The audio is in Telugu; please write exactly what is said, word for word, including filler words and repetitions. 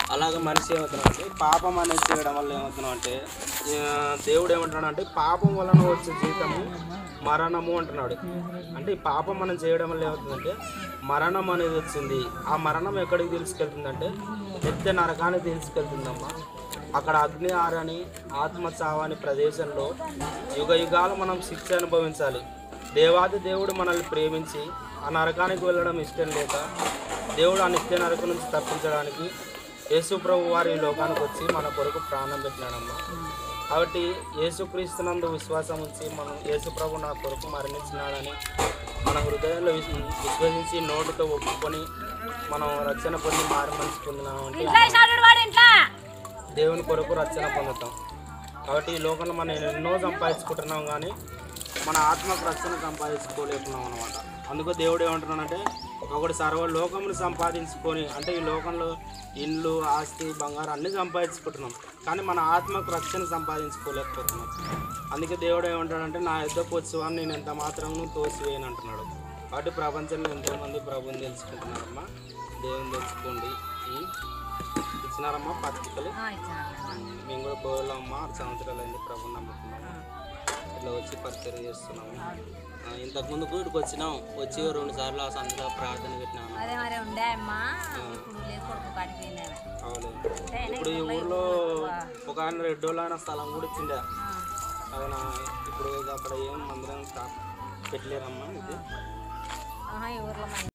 అలాగే మనిషి ఏమవుతున్నాడంటే పాపం అనేది చేయడం వల్ల ఏమవుతున్నాం అంటే దేవుడు ఏమంటున్నాడు అంటే పాపం వలన వచ్చే జీతము మరణము అంటున్నాడు. అంటే ఈ పాపం మనం చేయడం వల్ల ఏమవుతుందంటే మరణం అనేది వచ్చింది. ఆ మరణం ఎక్కడికి తీసుకెళ్తుందంటే నిత్య నరకానికి తీసుకెళ్తుందమ్మా. అక్కడ అగ్ని ఆరని ఆత్మ చావని ప్రదేశంలో యుగ యుగాలు మనం శిక్ష అనుభవించాలి. దేవాది దేవుడు మనల్ని ప్రేమించి ఆ నరకానికి వెళ్ళడం ఇష్టం లేక దేవుడు ఆ నిత్య నరకం నుంచి తప్పించడానికి యేసు ప్రభు వారి లోకానికి వచ్చి మన కొరకు ప్రాణం పెట్టినాడమ్మా. కాబట్టి యేసుక్రీస్తునందు విశ్వాసం ఉంచి మనం యేసు ప్రభు నా కొరకు మరణించినాడని మన హృదయంలో విశ్వసించి నోటితో ఒప్పుకొని మనం రక్షణ పొంది మారి మనసు పొందినామంటే దేవుని కొరకు రక్షణ పొందుతాం. కాబట్టి ఈ లోకంలో మనం ఎన్నో సంపాదించుకుంటున్నాం కానీ మన ఆత్మకు రక్షణ సంపాదించుకోలేకున్నాం అనమాట. అందుకు దేవుడు ఏమంటున్నాడంటే ఒకటి సర్వ లోకమును సంపాదించుకొని, అంటే ఈ లోకంలో ఇండ్లు ఆస్తి బంగారం అన్నీ సంపాదించుకుంటున్నాం కానీ మన ఆత్మకు రక్షణ సంపాదించుకోలేకపోతున్నాం. అందుకే దేవుడు ఏమంటాడంటే నా యుద్ధకు వచ్చేవాడిని నేను ఎంత మాత్రం తోసివేయను అంటున్నాడు. కాబట్టి ప్రపంచంలో ఎంతోమంది ప్రభుని తెలుసుకుంటున్నారమ్మా. దేవుని తెలుసుకోండి. ఇచ్చినారమ్మా పత్రికలు మేము కూడా పోవాలమ్మా. ఆరు సంవత్సరాలు అయింది ప్రభుని నమ్ముకున్నాము. ఇట్లా వచ్చి పరిచయం చేస్తున్నాము. ఇంతకుముందు ఇక్కడికి వచ్చినాం, వచ్చి రెండు సార్లు ఆ సందులో ప్రార్థన పెట్టినాము. ఇప్పుడు ఈ ఊర్లో ఒక ఆయన రెడ్డోళ్ళు ఆయన స్థలం కూడా ఇచ్చిండే ఆయన. ఇప్పుడు అక్కడ ఏం మందిరం పెట్టలేరమ్మా ఇది.